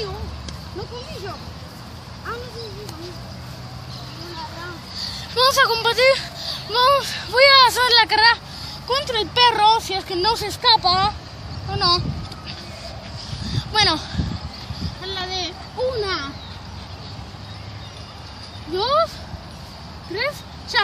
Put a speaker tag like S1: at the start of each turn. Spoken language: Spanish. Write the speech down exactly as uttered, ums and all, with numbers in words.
S1: conmigo, no conmigo. Ah, no, sí, sí, conmigo. Vamos a combatir, vamos, voy a hacer la carrera contra el perro, si es que no se escapa, o no. Bueno, a la de una, dos, tres, ya.